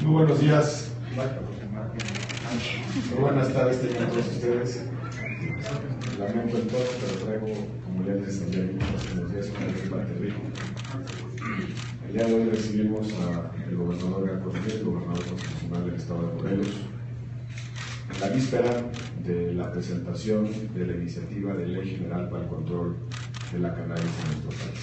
Muy buenos días, muy buenas tardes tengan todos ustedes. Lamento el tono, pero traigo, como ya les había dicho hace unos días, una gripa terrible. El día de hoy recibimos al gobernador Graco Ramírez, el gobernador constitucional del estado de Morelos, en la víspera de la presentación de la iniciativa de Ley General para el Control de la Cannabis en nuestro país.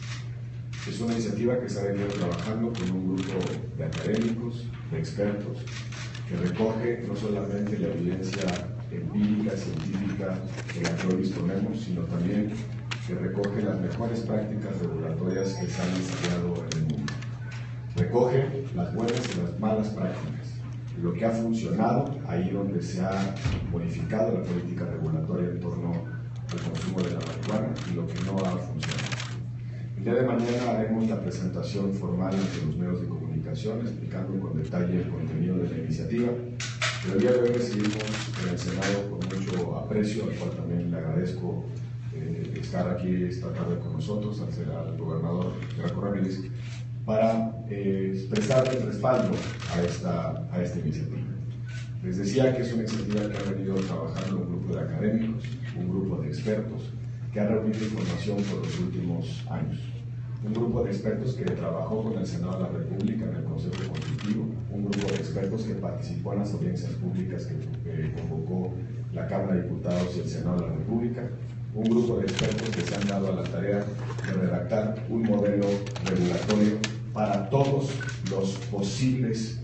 Es una iniciativa que se ha venido trabajando con un grupo de académicos, de expertos, que recoge no solamente la evidencia empírica, científica de la que hoy disponemos, sino también que recoge las mejores prácticas regulatorias que se han ensayado en el mundo. Recoge las buenas y las malas prácticas, lo que ha funcionado ahí donde se ha modificado la política regulatoria en torno al consumo de la marihuana y lo que no ha funcionado. El día de mañana haremos la presentación formal ante los medios de comunicación, explicando con detalle el contenido de la iniciativa, pero el día de hoy recibimos en el Senado con mucho aprecio, al cual también le agradezco estar aquí esta tarde con nosotros, al gobernador Graco Ramírez, para expresar el respaldo a esta iniciativa. Les decía que es una iniciativa que ha venido trabajando un grupo de académicos, un grupo de expertos, que ha reunido información por los últimos años. Un grupo de expertos que trabajó con el Senado de la República en el Consejo Consultivo, un grupo de expertos que participó en las audiencias públicas que convocó la Cámara de Diputados y el Senado de la República, un grupo de expertos que se han dado a la tarea de redactar un modelo regulatorio para todos los posibles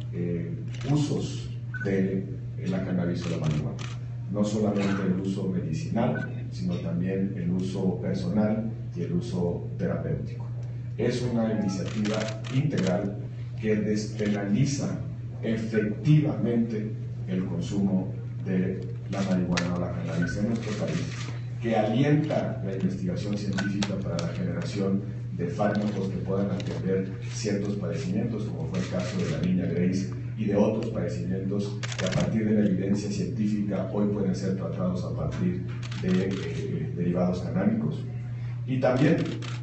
usos de la cannabis o la marihuana. No solamente el uso medicinal, sino también el uso personal y el uso terapéutico. Es una iniciativa integral que despenaliza efectivamente el consumo de la marihuana o la cannabis en nuestro país, que alienta la investigación científica para la generación de fármacos que puedan atender ciertos padecimientos, como fue el caso de la niña Grace, y de otros padecimientos que a partir de la evidencia científica hoy pueden ser tratados a partir de derivados canábicos, y también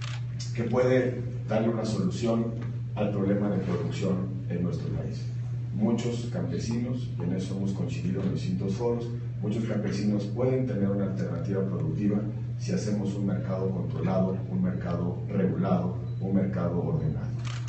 que puede darle una solución al problema de producción en nuestro país. Muchos campesinos, y en eso hemos coincidido en distintos foros, muchos campesinos pueden tener una alternativa productiva si hacemos un mercado controlado, un mercado regulado, un mercado ordenado.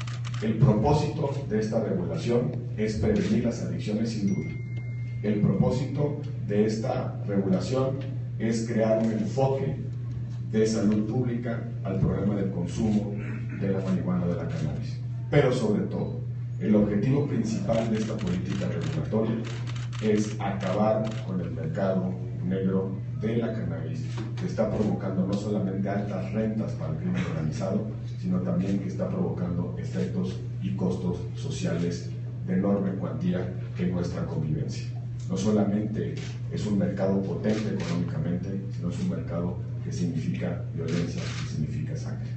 El propósito de esta regulación es prevenir las adicciones sin duda. El propósito de esta regulación es crear un enfoque de salud pública al problema del consumo de la marihuana o de la cannabis. Pero sobre todo, el objetivo principal de esta política regulatoria es acabar con el mercado negro de la cannabis, que está provocando no solamente altas rentas para el crimen organizado, sino también que está provocando efectos y costos sociales de enorme cuantía en nuestra convivencia. No solamente es un mercado potente económicamente, sino es un mercado que significa violencia, que significa sangre.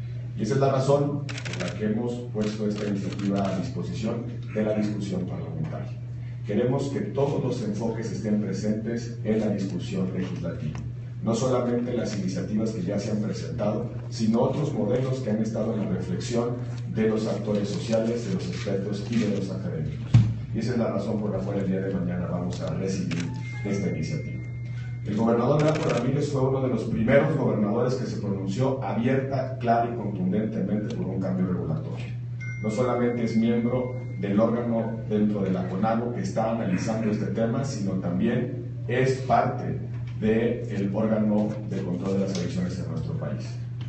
Y esa es la razón por la que hemos puesto esta iniciativa a disposición de la discusión parlamentaria. Queremos que todos los enfoques estén presentes en la discusión legislativa. No solamente las iniciativas que ya se han presentado, sino otros modelos que han estado en la reflexión de los actores sociales, de los expertos y de los académicos. Y esa es la razón por la cual el día de mañana vamos a recibir esta iniciativa. El gobernador Graco Ramírez fue uno de los primeros gobernadores que se pronunció abierta, clara y contundentemente por un cambio regulatorio. No solamente es miembro del órgano dentro de la CONAGO que está analizando este tema, sino también es parte del órgano de control de las adicciones en nuestro país.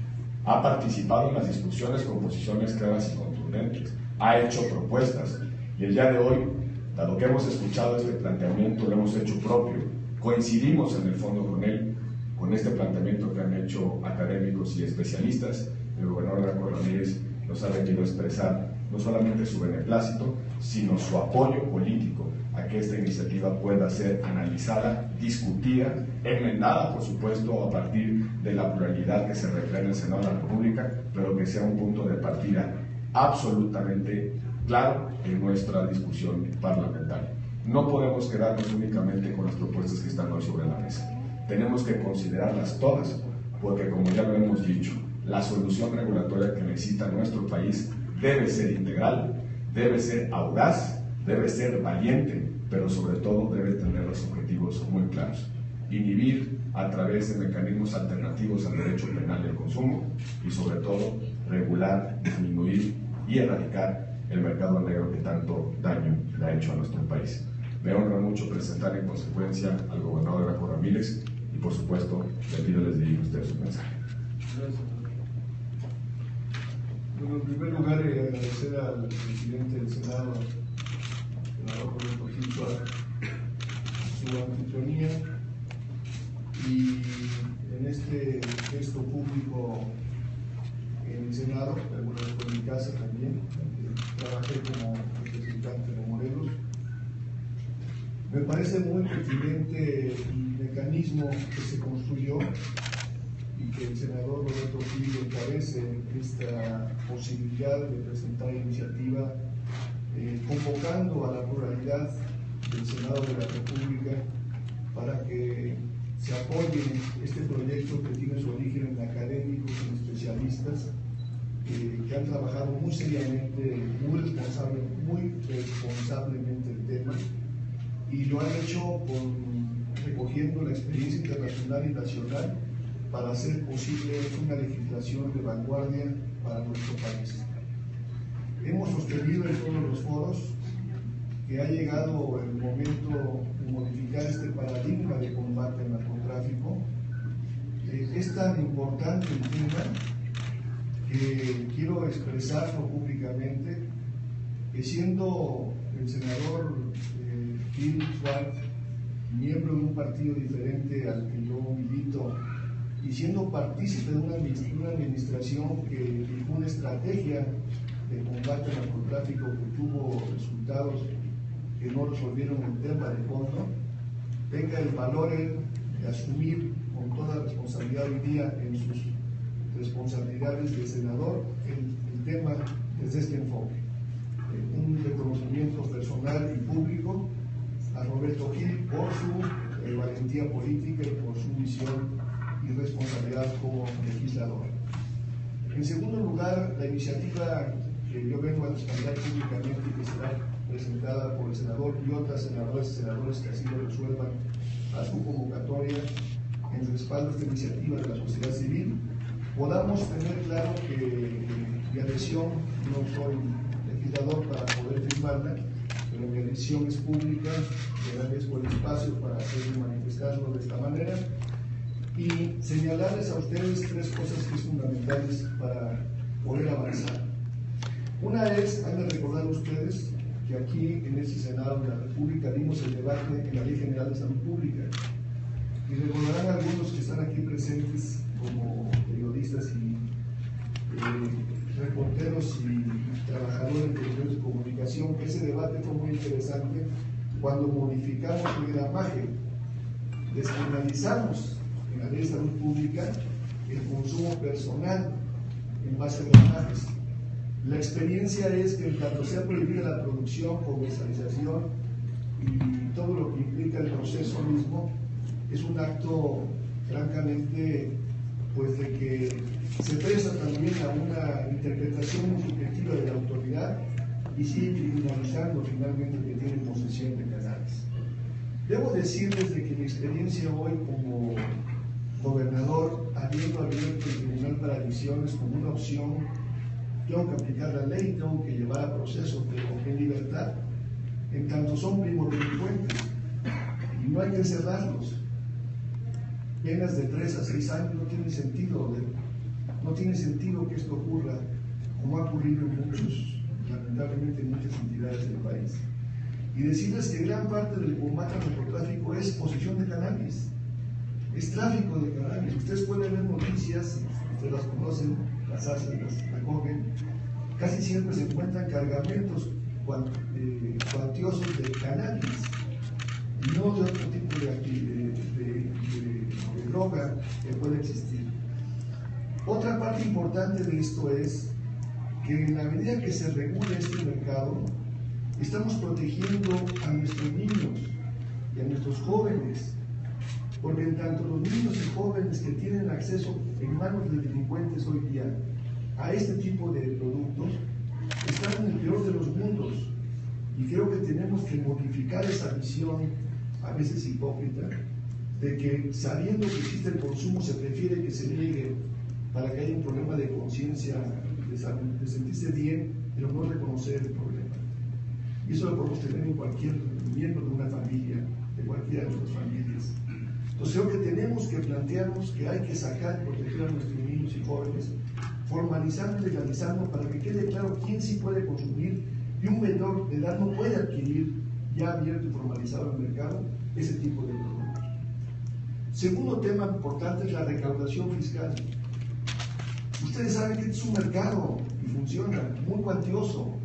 Ha participado en las discusiones con posiciones claras y contundentes, ha hecho propuestas, y el día de hoy, dado que hemos escuchado este planteamiento, lo hemos hecho propio, coincidimos en el fondo con él, con este planteamiento que han hecho académicos y especialistas. El gobernador Graco Ramírez nos ha venido a expresar no solamente su beneplácito, sino su apoyo político a que esta iniciativa pueda ser analizada, discutida, enmendada, por supuesto, a partir de la pluralidad que se refleja en el Senado de la República, pero que sea un punto de partida absolutamente claro en nuestra discusión parlamentaria. No podemos quedarnos únicamente con las propuestas que están hoy sobre la mesa. Tenemos que considerarlas todas, porque como ya lo hemos dicho, la solución regulatoria que necesita nuestro país debe ser integral, debe ser audaz, debe ser valiente, pero sobre todo debe tener los objetivos muy claros. Inhibir a través de mecanismos alternativos al derecho penal del consumo y sobre todo regular, disminuir y erradicar el mercado negro que tanto daño le ha hecho a nuestro país. Me honra mucho presentar en consecuencia al gobernador Graco Ramírez y por supuesto le pido les dirijo a ustedes su mensaje. Gracias. Bueno, en primer lugar, agradecer al presidente del Senado, senador Roberto Gil Suárez, su anfitrionía y en este gesto público en el Senado, alguna vez por mi casa también, trabajé como representante de Morelos. Me parece muy pertinente el mecanismo que se construyó y que el senador Roberto Gil encabece esta posibilidad de presentar iniciativa convocando a la pluralidad del Senado de la República para que se apoye este proyecto que tiene su origen en académicos y especialistas que han trabajado muy seriamente, muy responsablemente el tema y lo han hecho recogiendo la experiencia internacional y nacional para hacer posible una legislación de vanguardia para nuestro país. Hemos sostenido en todos los foros que ha llegado el momento de modificar este paradigma de combate al narcotráfico. Es tan importante el tema que quiero expresarlo públicamente, que siendo el senador Gil Suárez miembro de un partido diferente al que yo milito y siendo partícipe de una administración que fijó una estrategia de combate al narcotráfico que tuvo resultados que no resolvieron el tema de fondo, tenga el valor de asumir con toda responsabilidad hoy día en sus responsabilidades de senador el tema desde este enfoque. Un reconocimiento personal y público a Roberto Gil por su valentía política y por su misión y responsabilidad como legislador. En segundo lugar, la iniciativa que yo vengo a respaldar públicamente y que será presentada por el senador y otras senadoras y senadores que así lo resuelvan a su convocatoria en respaldo a esta iniciativa de la sociedad civil, podamos tener claro que mi adhesión, no soy legislador para poder firmarla, pero mi adhesión es pública, le agradezco el espacio para hacer manifestarlo de esta manera y señalarles a ustedes tres cosas que son fundamentales para poder avanzar. Una es, han de recordar ustedes que aquí en este Senado de la República dimos el debate en la Ley General de Salud Pública y recordarán algunos que están aquí presentes como periodistas y reporteros y trabajadores de medios de comunicación que ese debate fue muy interesante cuando modificamos el gramaje, despenalizamos en la Ley de Salud Pública el consumo personal en base a gramajes. La experiencia es que en tanto sea prohibida la producción, comercialización y todo lo que implica el proceso mismo, es un acto francamente pues de que se presta también a una interpretación muy subjetiva de la autoridad y sigue criminalizando finalmente el que tiene posesión de cannabis. Debo decirles de que mi experiencia hoy como gobernador, habiendo abierto el Tribunal para Adicciones como una opción, tengo que aplicar la ley, tengo que llevar a proceso, pero en libertad, en tanto son primodelincuentes y no hay que encerrarlos. Penas de 3 a 6 años no tiene sentido que esto ocurra como ha ocurrido en lamentablemente en muchas entidades del país. Y decirles que gran parte del combate al narcotráfico es posesión de cannabis, es tráfico de cannabis. Ustedes pueden ver noticias, ustedes las conocen, las hacen, las recogen, casi siempre se encuentran cargamentos cuantiosos de cannabis y no de otro tipo de droga que puede existir. Otra parte importante de esto es que en la medida que se regule este mercado, estamos protegiendo a nuestros niños y a nuestros jóvenes, porque en tanto los niños y jóvenes que tienen acceso en manos de delincuentes hoy día a este tipo de productos, están en el peor de los mundos. Y creo que tenemos que modificar esa visión, a veces hipócrita, de que sabiendo que existe el consumo se prefiere que se niegue para que haya un problema de conciencia, de sentirse bien, pero no reconocer el problema. Y eso lo podemos tener en cualquier miembro de una familia, de cualquiera de nuestras familias. Entonces creo que tenemos que plantearnos que hay que sacar y proteger a nuestros niños y jóvenes, formalizando y legalizando para que quede claro quién sí puede consumir y un menor de edad no puede adquirir ya abierto y formalizado el mercado ese tipo de productos. Segundo tema importante es la recaudación fiscal. Ustedes saben que es un mercado y funciona muy cuantioso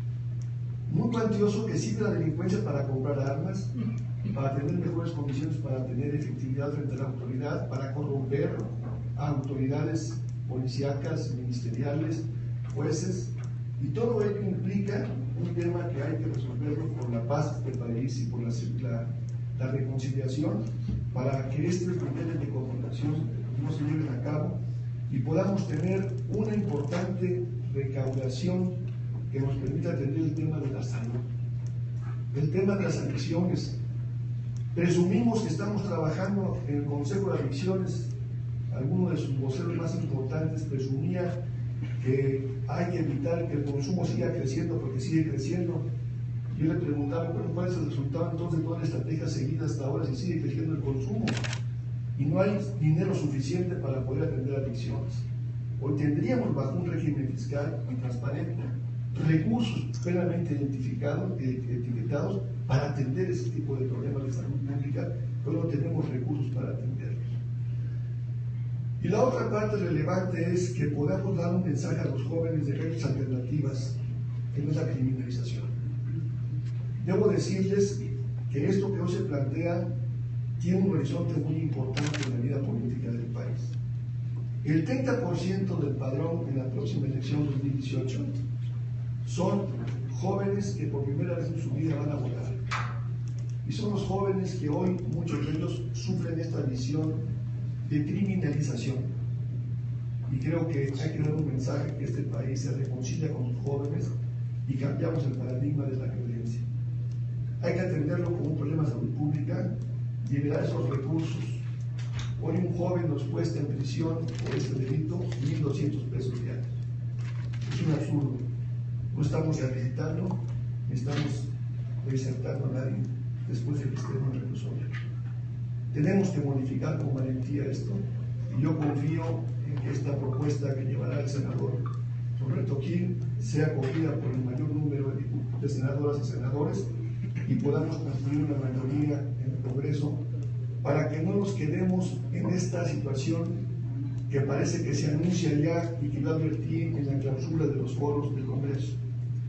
que sirve a la delincuencia para comprar armas, para tener mejores condiciones, para tener efectividad frente a la autoridad, para corromper a autoridades policíacas, ministeriales, jueces, y todo ello implica un tema que hay que resolverlo por la paz del país y por la reconciliación, para que estos niveles de comunicación no se lleven a cabo y podamos tener una importante recaudación que nos permita atender el tema de la salud, el tema de las adicciones. Presumimos que estamos trabajando en el Consejo de Adicciones. Alguno de sus voceros más importantes presumía que hay que evitar que el consumo siga creciendo porque sigue creciendo. Yo le preguntaba, bueno, ¿cuál es el resultado entonces de toda la estrategia seguida hasta ahora si sigue creciendo el consumo? Y no hay dinero suficiente para poder atender adicciones. Hoy tendríamos, bajo un régimen fiscal y transparente, recursos plenamente identificados, etiquetados para atender ese tipo de problemas de salud pública, pero no tenemos recursos para atenderlos. Y la otra parte relevante es que podamos dar un mensaje a los jóvenes de que hay alternativas, que no es la criminalización. Debo decirles que esto que hoy se plantea tiene un horizonte muy importante en la vida política del país. El 30% del padrón en la próxima elección 2018 son jóvenes que por primera vez en su vida van a votar. Y son los jóvenes que hoy, muchos de ellos, sufren esta visión de criminalización. Y creo que hay que dar un mensaje que este país se reconcilia con los jóvenes y cambiamos el paradigma de la violencia. Hay que atenderlo como un problema de salud pública, liberar esos recursos. Hoy un joven nos cuesta en prisión por este delito 1.200 pesos diarios. Es un absurdo. No estamos rehabilitando, ni estamos reinsertando a nadie después del sistema reclusorio. Tenemos que modificar con valentía esto, y yo confío en que esta propuesta que llevará el senador Roberto Gil sea acogida por el mayor número de senadoras y senadores y podamos construir una mayoría en el Congreso para que no nos quedemos en esta situación que parece que se anuncia ya y que va a advertir en la clausura de los foros del Congreso.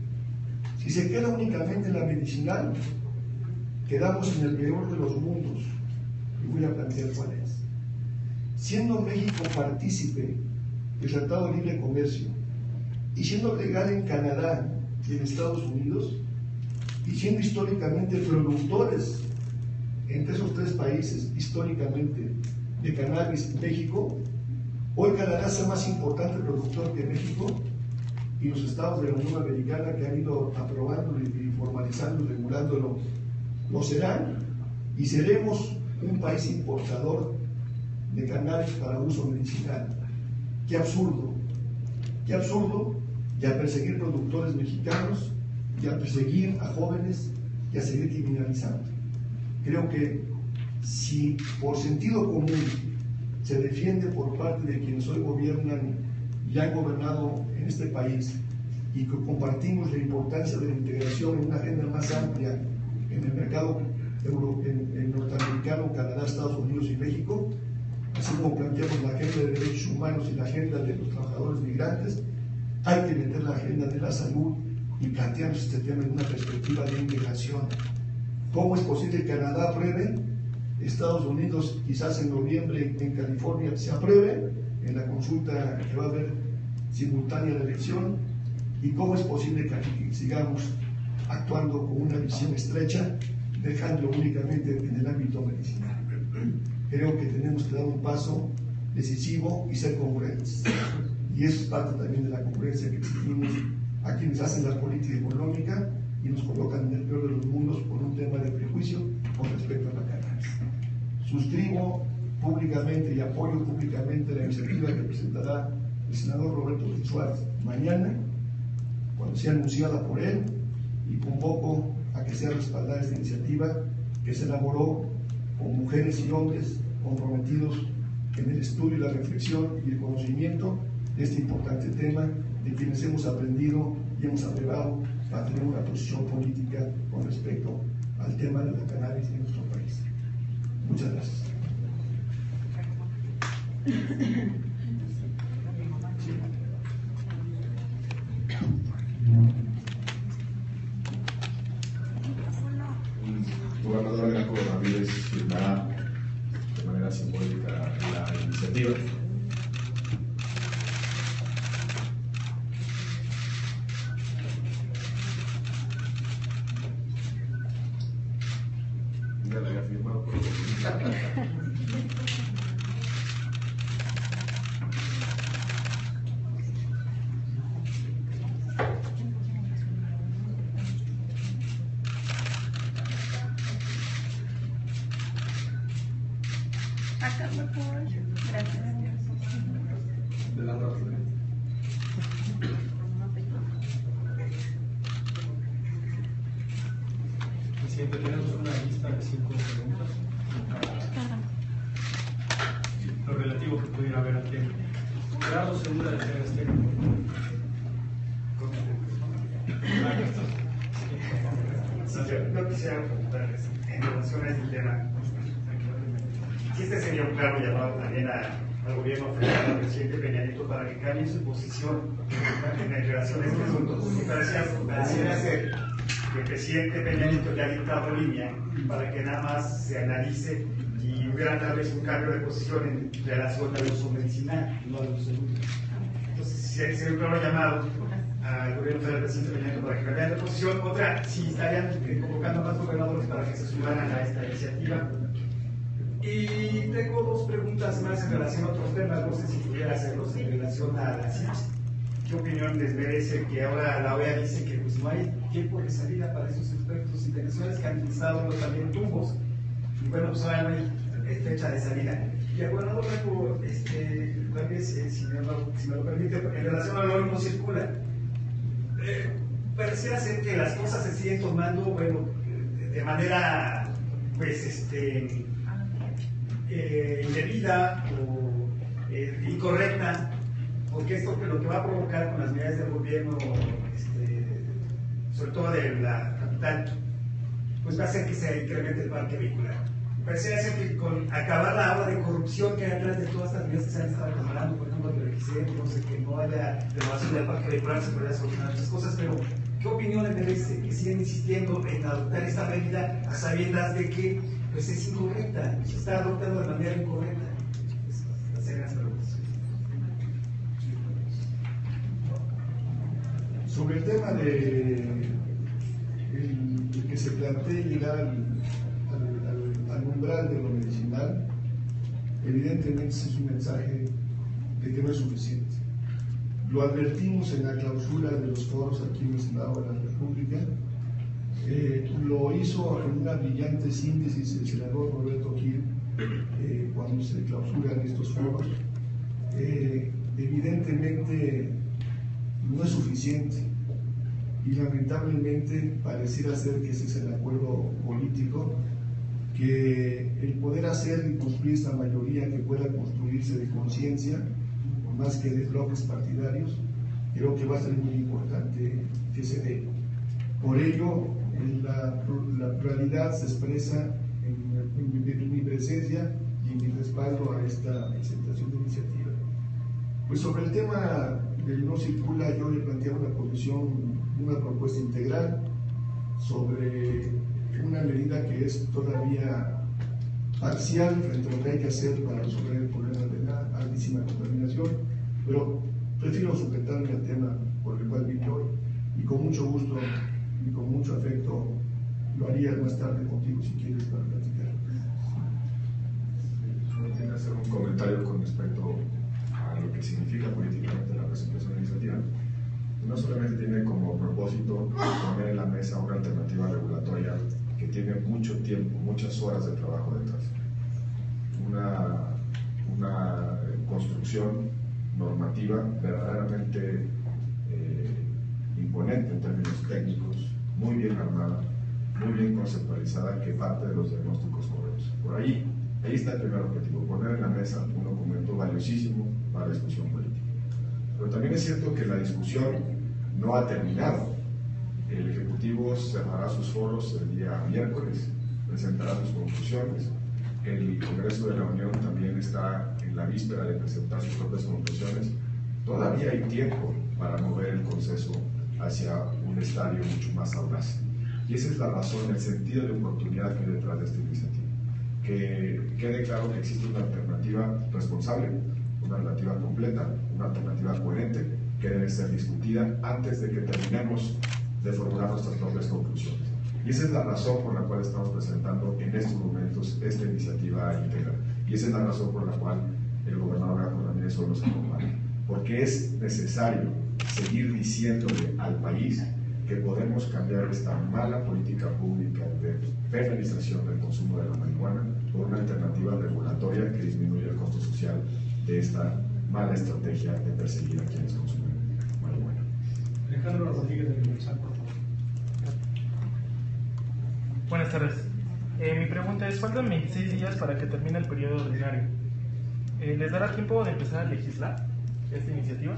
Si se queda únicamente en la medicinal, quedamos en el peor de los mundos, y voy a plantear cuál es. Siendo México partícipe del Tratado de Libre Comercio y siendo legal en Canadá y en Estados Unidos, y siendo históricamente productores entre esos tres países, históricamente, de cannabis en México, hoy Canadá es el más importante productor que México, y los estados de la Unión Americana que han ido aprobándolo y formalizando y regulándolo lo serán, y seremos un país importador de cannabis para uso medicinal. ¡Qué absurdo! ¡Qué absurdo! Y a perseguir productores mexicanos, y a perseguir a jóvenes, y a seguir criminalizando. Creo que si por sentido común se defiende por parte de quienes hoy gobiernan y han gobernado en este país, y que compartimos la importancia de la integración en una agenda más amplia en el mercado norteamericano, Canadá, Estados Unidos y México, así como planteamos la agenda de derechos humanos y la agenda de los trabajadores migrantes, hay que meter la agenda de la salud y plantearnos este tema en una perspectiva de integración. ¿Cómo es posible que Canadá apruebe? Estados Unidos quizás en noviembre en California se apruebe en la consulta que va a haber simultánea a la elección. ¿Y cómo es posible que sigamos actuando con una visión estrecha, dejándolo únicamente en el ámbito medicinal? Creo que tenemos que dar un paso decisivo y ser congruentes. Y eso es parte también de la congruencia que exigimos a quienes hacen la política económica y nos colocan en el peor de los mundos por un tema de prejuicio con respecto a la cannabis. Suscribo públicamente y apoyo públicamente la iniciativa que presentará el senador Roberto Gil Suárez mañana, cuando sea anunciada por él, y convoco a que sea respaldada esta iniciativa que se elaboró con mujeres y hombres comprometidos en el estudio, la reflexión y el conocimiento de este importante tema, de quienes hemos aprendido y hemos apelado para tener una posición política con respecto al tema de la cannabis en nuestro país. Muchas gracias. Gobernador Graco Ramírez firmará de manera simbólica la iniciativa. Ya la había firmado por Acá, por favor. Gracias. de la orden. Presidente, tenemos una lista de 5 preguntas. Lo relativo que pudiera haber al tema. Gerardo Segura de Terra Estéreo. Sí, yo quisiera preguntarles en relación a este tema. Si este sería un claro llamado también al gobierno federal, al presidente Peña Nieto, para que cambie su posición en relación a este asunto. Pareciera ser que el presidente Peña Nieto ya ha dictado línea para que nada más se analice y hubiera tal vez un cambio de posición en relación al uso medicinal, no al uso lúdico. Entonces, sería un claro llamado al gobierno federal, presidente Peña Nieto, para que cambie de posición. Otra, si estarían convocando más gobernadores para que se sumaran a esta iniciativa. Y tengo 2 preguntas más en relación a otros temas, no sé si pudiera hacerlos en relación a la CITES. ¿Qué opinión les merece que ahora la OEA dice que pues, no hay tiempo de salida para esos expertos internacionales que han utilizado también tumbos? Y bueno, pues ahora no hay fecha de salida. Y el gobernador Graco, tal vez, si me lo permite, en relación a lo no circula, pareciera ser que las cosas se siguen tomando, bueno, de manera, pues, indebida o incorrecta, porque esto lo que va a provocar con las medidas del gobierno, sobre todo de la capital, pues va a hacer que se incremente el parque vehicular. Parece ser que con acabar la ola de corrupción que hay atrás de todas estas medidas que se han estado tomando, por ejemplo, de requisitos, no sé, que no haya renovación del parque vehicular, se podría solucionar muchas cosas, pero ¿qué opinión le merece que siguen insistiendo en adoptar esta medida a sabiendas de que pues es incorrecta, se está adoptando de manera incorrecta? Hacer las preguntas. Sobre el tema de que se plantee llegar al umbral de lo medicinal, evidentemente ese es un mensaje de que no es suficiente. Lo advertimos en la clausura de los foros aquí en el Senado de la República. Lo hizo en una brillante síntesis el senador Roberto Gil cuando se clausuran estos foros. Evidentemente no es suficiente y lamentablemente pareciera ser que ese es el acuerdo político, que el poder hacer y construir esta mayoría que pueda construirse de conciencia, más que de bloques partidarios, creo que va a ser muy importante que se dé. Por ello, la pluralidad se expresa en mi presencia y en mi respaldo a esta presentación de iniciativa. Pues sobre el tema del no circula, yo le planteaba una propuesta integral sobre una medida que es todavía parcial frente a lo que hay que hacer para resolver el problema de la altísima contaminación, pero prefiero sujetarme al tema por el cual vine hoy y con mucho gusto y con mucho afecto lo haría más tarde contigo si quieres para platicar. ¿Tiene que hacer un comentario con respecto a lo que significa políticamente la presentación legislativa? no solamente tiene como propósito poner en la mesa una alternativa regulatoria que tiene mucho tiempo, muchas horas de trabajo detrás. Una construcción normativa verdaderamente imponente en términos técnicos, muy bien armada, muy bien conceptualizada, que parte de los diagnósticos correctos. Por ahí está el primer objetivo, poner en la mesa un documento valiosísimo para la discusión política. Pero también es cierto que la discusión no ha terminado. El Ejecutivo cerrará sus foros el día miércoles, presentará sus conclusiones. El Congreso de la Unión también está en la víspera de presentar sus propias conclusiones. Todavía hay tiempo para mover el consenso hacia un estadio mucho más audaz. Y esa es la razón, el sentido de oportunidad que hay detrás de esta iniciativa. Que quede claro que existe una alternativa responsable, una alternativa completa, una alternativa coherente, que debe ser discutida antes de que terminemos de formular nuestras propias conclusiones. Y esa es la razón por la cual estamos presentando en estos momentos esta iniciativa íntegra. Y esa es la razón por la cual el gobernador Graco Ramírez hoy nos acompaña. Porque es necesario seguir diciéndole al país que podemos cambiar esta mala política pública de penalización del consumo de la marihuana por una alternativa regulatoria que disminuya el costo social de esta mala estrategia de perseguir a quienes consumen marihuana. Alejandro Rodríguez del Universal, por favor. Buenas tardes. Mi pregunta es, faltan 26 días para que termine el periodo ordinario. ¿Les dará tiempo de empezar a legislar esta iniciativa?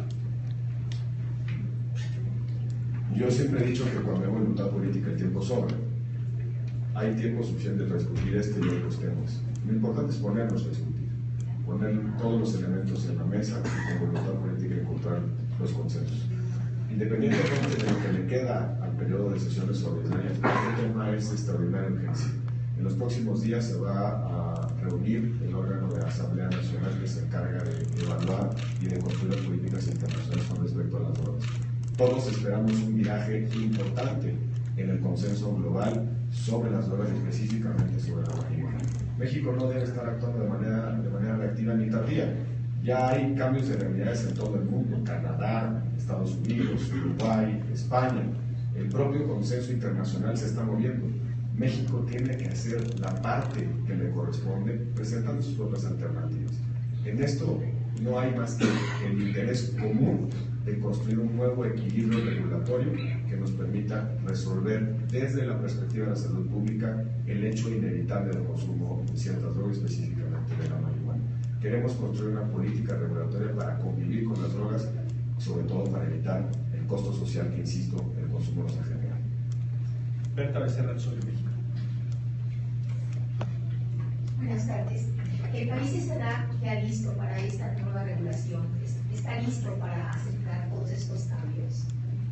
Yo siempre he dicho que cuando hay voluntad política el tiempo sobra. Hay tiempo suficiente para discutir este y otros temas. Lo importante es ponernos a discutir, poner todos los elementos en la mesa y con voluntad política encontrar los consensos. Independientemente de lo que le queda al periodo de sesiones ordinarias, este tema es de extraordinaria urgencia. En los próximos días se va a reunir el órgano de la Asamblea Nacional que se encarga de evaluar y de construir las políticas internacionales con respecto a las drogas. Todos esperamos un viraje importante en el consenso global sobre las drogas y específicamente sobre la marihuana. México no debe estar actuando de manera reactiva ni tardía. Ya hay cambios de realidades en todo el mundo, Canadá, Estados Unidos, Uruguay, España. El propio consenso internacional se está moviendo. México tiene que hacer la parte que le corresponde presentando sus propias alternativas. En esto no hay más que el interés común de construir un nuevo equilibrio regulatorio que nos permita resolver desde la perspectiva de la salud pública el hecho inevitable del consumo de ciertas drogas, específicamente de la marihuana. Queremos construir una política regulatoria para convivir con las drogas, sobre todo para evitar el costo social que, insisto, el consumo nos ha generado. Berta Becerra, del Sol de México. Buenas tardes. ¿El país estará ya listo para esta nueva regulación? ¿Está listo para aceptar todos estos cambios?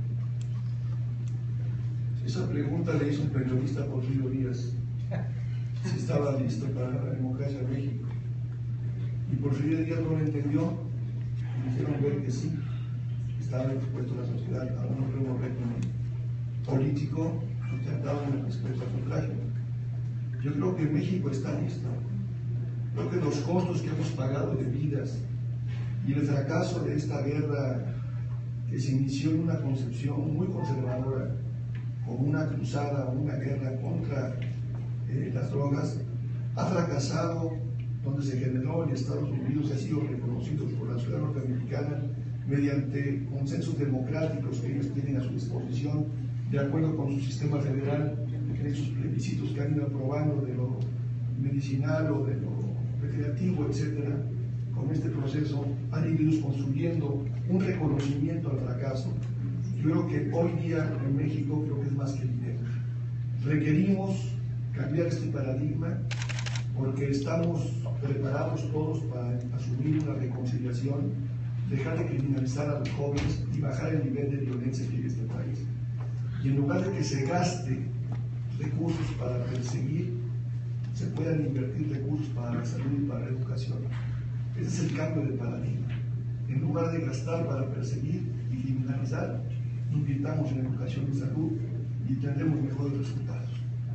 Esa pregunta le hizo un periodista Porfirio Díaz, si estaba listo para la democracia en México. Y Porfirio Díaz no lo entendió, y hicieron ver que sí, estaba dispuesto la sociedad a un nuevo régimen político sustentado en el respeto al sufragio. Yo creo que México está listo. Creo que los costos que hemos pagado de vidas y el fracaso de esta guerra que se inició en una concepción muy conservadora, como una cruzada, una guerra contra las drogas, ha fracasado, donde se generó en Estados Unidos y ha sido reconocido por la sociedad norteamericana mediante consensos democráticos que ellos tienen a su disposición, de acuerdo con su sistema federal, en esos plebiscitos que han ido aprobando de lo medicinal o de lo recreativo, etcétera. Con este proceso han ido construyendo un reconocimiento al fracaso. Yo creo que hoy día en México creo que es más que evidente. Requerimos cambiar este paradigma porque estamos preparados todos para asumir una reconciliación, dejar de criminalizar a los jóvenes y bajar el nivel de violencia que hay en este país. Y en lugar de que se gaste recursos para perseguir, se puedan invertir recursos para la salud y para la educación. Ese es el cambio de paradigma. En lugar de gastar para perseguir y criminalizar, invirtamos en educación y salud y tendremos mejores resultados.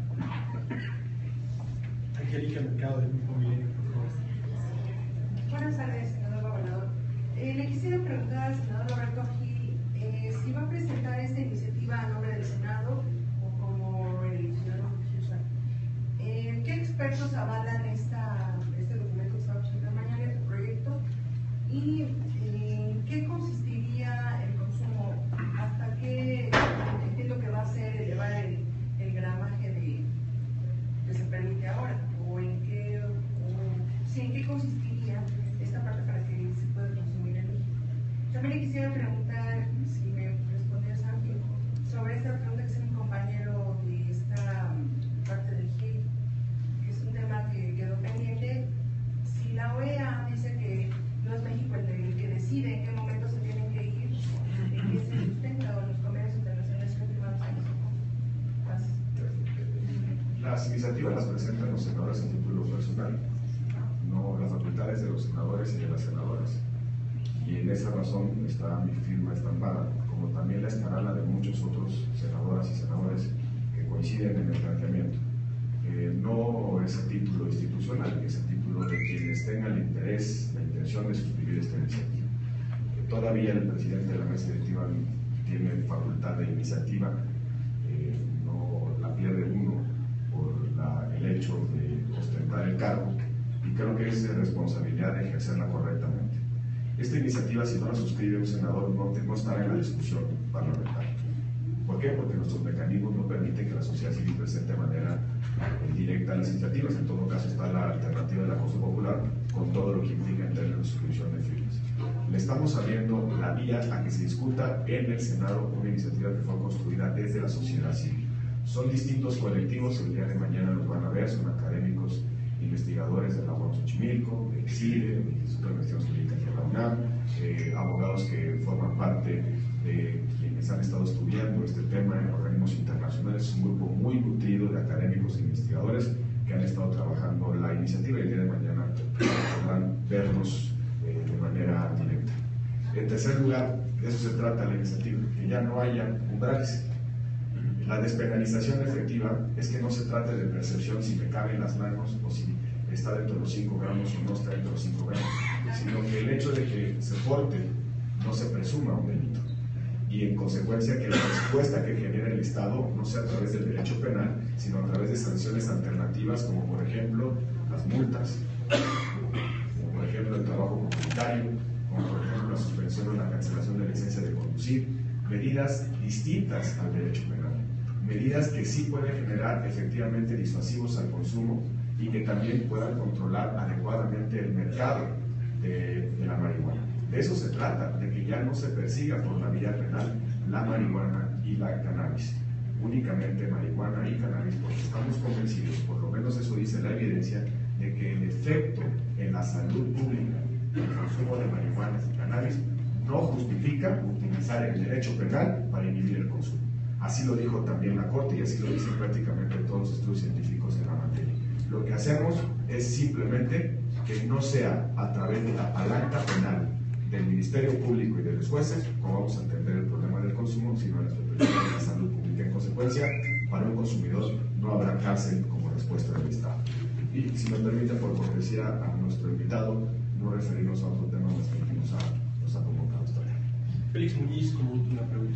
Angélica Mercado, del Grupo Milenio, por favor. Buenas tardes, senador gobernador. Le quisiera preguntar al senador Roberto Gil ¿si va a presentar esta iniciativa a nombre del Senado o como el senador Jesús? ¿Qué expertos avalan este documento que se va a presentar mañana, este proyecto? ¿Y en qué consistiría el consumo? ¿Hasta qué entiendo que va a ser elevar el gramaje que se permite ahora? ¿O en qué consistiría esta parte para que se pueda consumir en México? También le quisiera preguntar, si me respondió Santi, sobre esta pregunta que hace mi compañero de esta parte del GIE, que es un tema que quedó pendiente. Si la OEA dice que no es México el que decide en qué momento se tienen que ir, ¿en qué se sustenta o los convenios internacionales que firmamos años? Las iniciativas las presentan los senadores a título personal, no las facultades de los senadores y de las senadoras. Y en esa razón está mi firma estampada, como también la estará la de muchos otros senadoras y senadores que coinciden en el planteamiento. No es a título institucional, es a título de quienes tengan el interés, la intención de suscribir esta iniciativa. Todavía el presidente de la mesa directiva tiene facultad de iniciativa, no la pierde uno por el hecho de ostentar el cargo, y creo que es responsabilidad de ejercerla correctamente. Esta iniciativa, si no la suscribe un senador, no estará en la discusión parlamentaria. ¿Por qué? Porque nuestros mecanismos no permiten que la sociedad civil presente de manera directa las iniciativas. En todo caso está la alternativa de la consulta popular, con todo lo que implica en términos de suscripción de firmas. Le estamos abriendo la vía a que se discuta en el Senado una iniciativa que fue construida desde la sociedad civil. Son distintos colectivos, el día de mañana los van a ver, son académicos, investigadores de la UAM Xochimilco, del CIDE, del Instituto de Investigaciones Jurídicas de la UNAM, abogados que forman parte de quienes han estado estudiando este tema en organismos internacionales. Es un grupo muy nutrido de académicos e investigadores que han estado trabajando la iniciativa y el día de mañana podrán vernos de manera directa. En tercer lugar, de eso se trata la iniciativa, que ya no haya umbrales. La despenalización efectiva es que no se trate de percepción si me cabe en las manos o si está dentro de los 5 gramos o no está dentro de los 5 gramos, sino que el hecho de que se porte no se presuma un delito, y en consecuencia que la respuesta que genera el Estado no sea a través del derecho penal, sino a través de sanciones alternativas, como por ejemplo las multas, como por ejemplo el trabajo comunitario, como por ejemplo la suspensión o la cancelación de licencia de conducir, medidas distintas al derecho penal, medidas que sí pueden generar efectivamente disuasivos al consumo y que también puedan controlar adecuadamente el mercado de la marihuana. De eso se trata, de que ya no se persiga por la vía penal la marihuana y la cannabis, únicamente marihuana y cannabis, porque estamos convencidos, por lo menos eso dice la evidencia, de que el efecto en la salud pública del consumo de marihuana y cannabis no justifica utilizar el derecho penal para inhibir el consumo. Así lo dijo también la Corte y así lo dicen prácticamente todos los estudios científicos en la materia. Lo que hacemos es simplemente que no sea a través de la palanca penal del Ministerio Público y de los jueces como vamos a entender el problema del consumo, sino en las perspectivas de la salud pública. En consecuencia, para un consumidor no habrá cárcel como respuesta del Estado. Y si me permite, por cortesía a nuestro invitado, no referirnos a otro tema más que nos ha convocado esta tarde. Félix Muñiz, como última pregunta.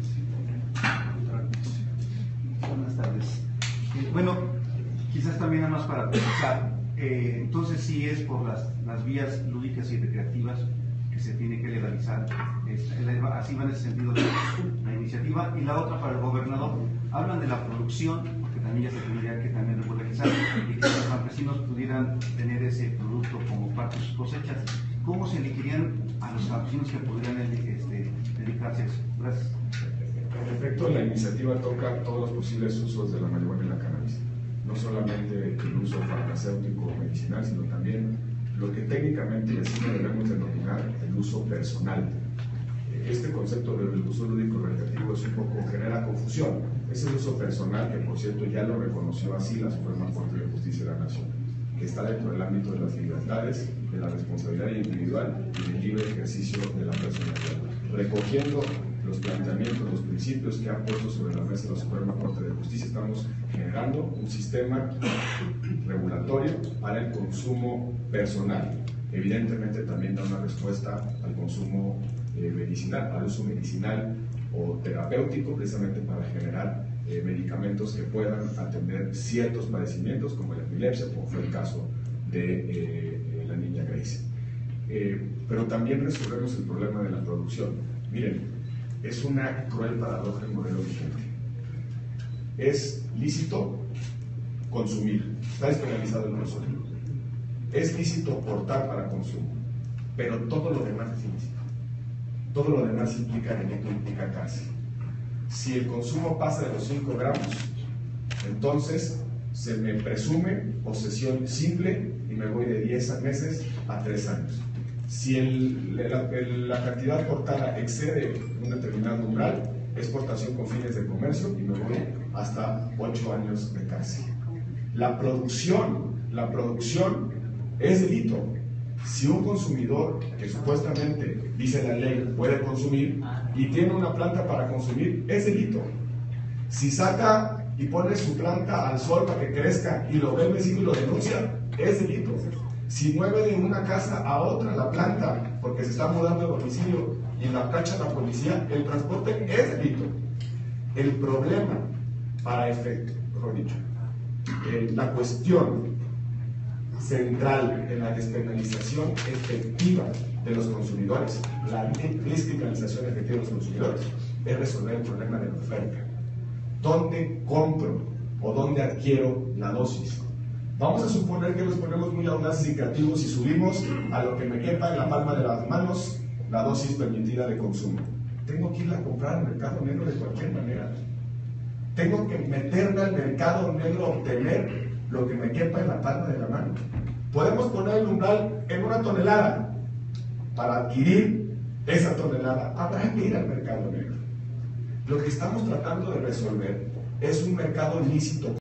Buenas tardes. Bueno, quizás también nada más para precisar, entonces sí es por las vías lúdicas y recreativas que se tiene que legalizar, así va en ese sentido la iniciativa. Y la otra para el gobernador, hablan de la producción, que también ya se tendría que también regularizar, y que los campesinos pudieran tener ese producto como parte de sus cosechas. ¿Cómo se elegirían a los campesinos que podrían dedicarse a eso? Gracias. En efecto, la iniciativa toca todos los posibles usos de la marihuana y la cannabis. No solamente el uso farmacéutico o medicinal, sino también lo que técnicamente y así lo debemos denominar el uso personal. Este concepto del uso lúdico recreativo es un poco, genera confusión. Es el uso personal que, por cierto, ya lo reconoció así la Suprema Corte de Justicia de la Nación, que está dentro del ámbito de las libertades, de la responsabilidad individual y del libre ejercicio de la personalidad, recogiendo los planteamientos, los principios que ha puesto sobre la mesa la Suprema Corte de Justicia. Estamos generando un sistema regulatorio para el consumo personal. Evidentemente también da una respuesta al consumo medicinal, al uso medicinal o terapéutico, precisamente para generar medicamentos que puedan atender ciertos padecimientos como la epilepsia, como fue el caso de la niña Grace. Pero también resolvemos el problema de la producción. Miren, es una cruel paradoja el modelo vigente. Es lícito consumir, está despenalizado el consumo. Es lícito portar para consumo, pero todo lo demás es ilícito. Todo lo demás implica delito, implica cárcel. Si el consumo pasa de los 5 gramos, entonces se me presume posesión simple y me voy de 10 meses a 3 años. Si la cantidad portada excede un determinado umbral, es portación con fines de comercio y me voy hasta 8 años de cárcel. La producción es delito. Si un consumidor que supuestamente, dice la ley, puede consumir y tiene una planta para consumir, es delito. Si saca y pone su planta al sol para que crezca y lo ve el vecino y lo denuncia, es delito. Si mueve de una casa a otra la planta porque se está mudando de domicilio y la cacha la policía, el transporte es delito. El problema, para efecto, mejor dicho, la cuestión central en la despenalización efectiva de los consumidores, la descriminalización efectiva de los consumidores, es resolver el problema de la oferta. ¿Dónde compro o dónde adquiero la dosis? Vamos a suponer que nos ponemos muy audaces y creativos y subimos a lo que me quepa en la palma de las manos la dosis permitida de consumo. Tengo que ir a comprar al mercado negro de cualquier manera. Tengo que meterme al mercado negro a obtener lo que me quepa en la palma de la mano. Podemos poner el umbral en 1 tonelada. Para adquirir esa tonelada habrá que ir al mercado negro. Lo que estamos tratando de resolver es un mercado lícito